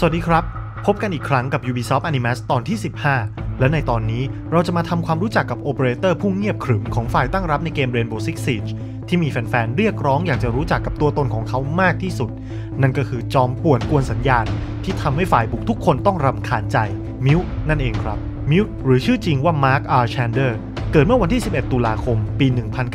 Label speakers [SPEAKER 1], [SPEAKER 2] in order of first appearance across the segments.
[SPEAKER 1] สวัสดีครับพบกันอีกครั้งกับ Ubisoft Animus ตอนที่ 15 และในตอนนี้เราจะมาทำความรู้จักกับโอเปอเรเตอร์ผู้เงียบขรึมของฝ่ายตั้งรับในเกม Rainbow Six Siege ที่มีแฟนๆเรียกร้องอยากจะรู้จักกับตัวตนของเขามากที่สุดนั่นก็คือจอมป่วนกวนสัญญาณที่ทำให้ฝ่ายบุกทุกคนต้องรำคาญใจมิวนั่นเองครับมิวหรือชื่อจริงว่ามาร์ค อาร์ แชนเดอร์เกิดเมื่อวันที่ 11 ตุลาคม ปี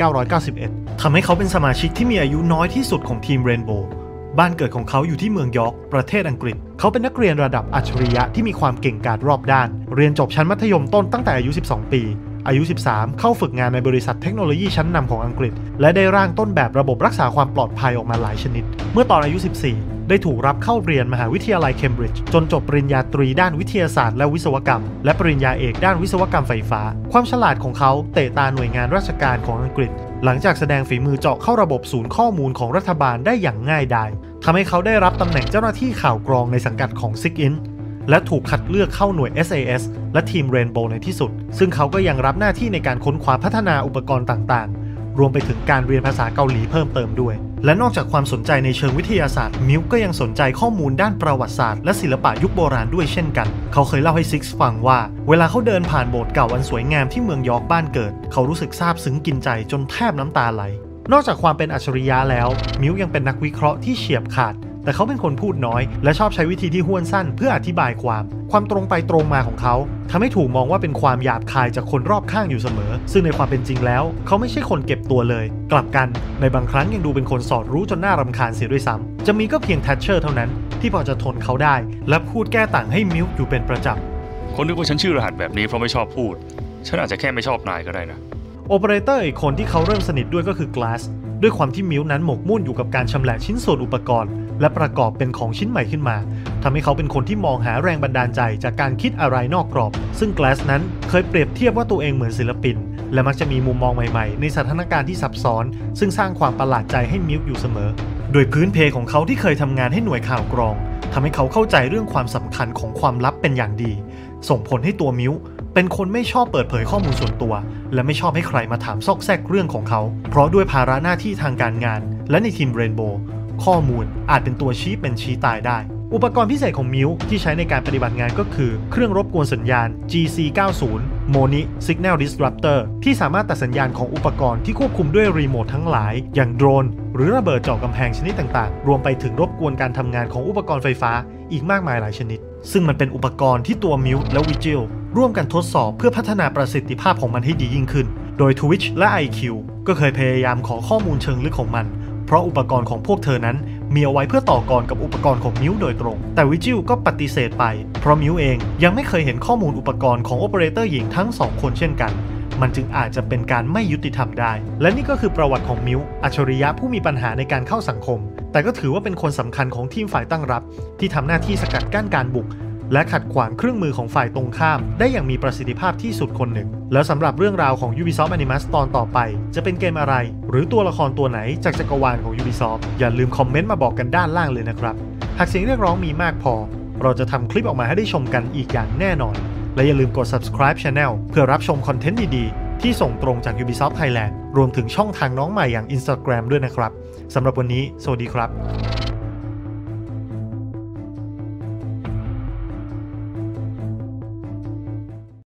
[SPEAKER 1] 1991 ทำให้เขาเป็นสมาชิกที่มีอายุน้อยที่สุดของทีม Rainbowบ้านเกิดของเขาอยู่ที่เมืองยอร์กประเทศอังกฤษเขาเป็นนักเรียนระดับอัจฉริยะที่มีความเก่งกาจรอบด้านเรียนจบชั้นมัธยมต้นตั้งแต่อายุ 12 ปีอายุ 13 เข้าฝึกงานในบริษัทเทคโนโลยีชั้นนำของอังกฤษและได้ร่างต้นแบบระบบรักษาความปลอดภัยออกมาหลายชนิดเมื่อตอนอายุ 14 ได้ถูกรับเข้าเรียนมหาวิทยาลัยเคมบริดจ์จนจบปริญญาตรีด้านวิทยาศาสตร์และวิศวกรรมและปริญญาเอกด้านวิศวกรรมไฟฟ้าความฉลาดของเขาเตะตาหน่วยงานราชการของอังกฤษหลังจากแสดงฝีมือเจาะเข้าระบบศูนย์ข้อมูลของรัฐบาลได้อย่างง่ายดายทำให้เขาได้รับตำแหน่งเจ้าหน้าที่ข่าวกรองในสังกัดของ SIGINT และถูกคัดเลือกเข้าหน่วย SAS และทีม Rainbow ในที่สุดซึ่งเขาก็ยังรับหน้าที่ในการค้นคว้าพัฒนาอุปกรณ์ต่างๆรวมไปถึงการเรียนภาษาเกาหลีเพิ่มเติมด้วยและนอกจากความสนใจในเชิงวิทยาศาสตร์มิวก็ยังสนใจข้อมูลด้านประวัติศาสตร์และศิลปะยุคโบราณด้วยเช่นกันเขาเคยเล่าให้ซิกซ์ฟังว่าเวลาเขาเดินผ่านโบสถ์เก่าอันสวยงามที่เมืองยอร์กบ้านเกิดเขารู้สึกซาบซึ้งกินใจจนแทบน้ำตาไหลนอกจากความเป็นอัจฉริยะแล้วมิวยังเป็นนักวิเคราะห์ที่เฉียบขาดแต่เขาเป็นคนพูดน้อยและชอบใช้วิธีที่ห้วนสั้นเพื่ออธิบายความตรงไปตรงมาของเขาทำให้ถูกมองว่าเป็นความหยาบคายจากคนรอบข้างอยู่เสมอซึ่งในความเป็นจริงแล้วเขาไม่ใช่คนเก็บตัวเลยกลับกันในบางครั้งยังดูเป็นคนสอดรู้จนน่ารำคาญเสียด้วยซ้ำจะมีก็เพียงแทชเชอร์เท่านั้นที่พอจะทนเขาได้และพูดแก้ต่างให้มิวอยู่เป็นประจำ
[SPEAKER 2] คนนึกว่าฉันชื่อรหัสแบบนี้เพราะไม่ชอบพูดฉันอาจจะแค่ไม่ชอบนายก็ได้นะ
[SPEAKER 1] โอเปอเรเตอร์อีกคนที่เขาเริ่มสนิทด้วยก็คือ Glass ด้วยความที่มิวนั้นหมกมุ่นอยู่กับการชำแหละชิ้นส่วนอุปกรณ์และประกอบเป็นของชิ้นใหม่ขึ้นมาทำให้เขาเป็นคนที่มองหาแรงบันดาลใจจากการคิดอะไรนอกกรอบซึ่ง Glass นั้นเคยเปรียบเทียบว่าตัวเองเหมือนศิลปินและมักจะมีมุมมองใหม่ๆในสถานการณ์ที่ซับซ้อนซึ่งสร้างความประหลาดใจให้มิวอยู่เสมอโดยพื้นเพของเขาที่เคยทำงานให้หน่วยข่าวกรองทำให้เขาเข้าใจเรื่องความสำคัญของความลับเป็นอย่างดีส่งผลให้ตัวมิวเป็นคนไม่ชอบเปิดเผยข้อมูลส่วนตัวและไม่ชอบให้ใครมาถามซอกแซกเรื่องของเขาเพราะด้วยภาระหน้าที่ทางการงานและในทีม Rainbow ข้อมูลอาจเป็นตัวชี้เป็นชี้ตายได้อุปกรณ์พิเศษของมิวที่ใช้ในการปฏิบัติงานก็คือเครื่องรบกวนสัญญาณ GC90 Moni Signal Disruptor ที่สามารถตัดสัญญาณของอุปกรณ์ที่ควบคุมด้วยรีโมททั้งหลายอย่างโดรนหรือระเบิดเจาะกำแพงชนิดต่างๆรวมไปถึงรบกวนการทำงานของอุปกรณ์ไฟฟ้าอีกมากมายหลายชนิดซึ่งมันเป็นอุปกรณ์ที่ตัวมิวและวิจิลร่วมกันทดสอบเพื่อพัฒนาประสิทธิภาพของมันให้ดียิ่งขึ้นโดย Twitch และ IQ ก็เคยพยายามขอข้อมูลเชิงลึกของมันเพราะอุปกรณ์ของพวกเธอนั้นมีเอาไว้เพื่อต่อกรกับอุปกรณ์ของมิวโดยตรงแต่วิจิลก็ปฏิเสธไปเพราะมิวเองยังไม่เคยเห็นข้อมูลอุปกรณ์ของโอเปอเรเตอร์หญิงทั้ง2คนเช่นกันมันจึงอาจจะเป็นการไม่ยุติธรรมได้และนี่ก็คือประวัติของมิวอัจฉริยะผู้มีปัญหาในการเข้าสังคมแต่ก็ถือว่าเป็นคนสำคัญของทีมฝ่ายตั้งรับที่ทำหน้าที่สกัดกั้นการบุกและขัดขวางเครื่องมือของฝ่ายตรงข้ามได้อย่างมีประสิทธิภาพที่สุดคนหนึ่งแล้วสำหรับเรื่องราวของ Ubisoft Animus ตอนต่อไปจะเป็นเกมอะไรหรือตัวละครตัวไหนจากจักรวาลของ Ubisoft อย่าลืมคอมเมนต์มาบอกกันด้านล่างเลยนะครับหากเสียงเรียกร้องมีมากพอเราจะทำคลิปออกมาให้ได้ชมกันอีกอย่างแน่นอนและอย่าลืมกด subscribe channel เพื่อรับชมคอนเทนต์ดีๆที่ส่งตรงจาก Ubisoft Thailand รวมถึงช่องทางน้องใหม่อย่าง Instagram ด้วยนะครับสำหรับวันนี้สวัสดีครับ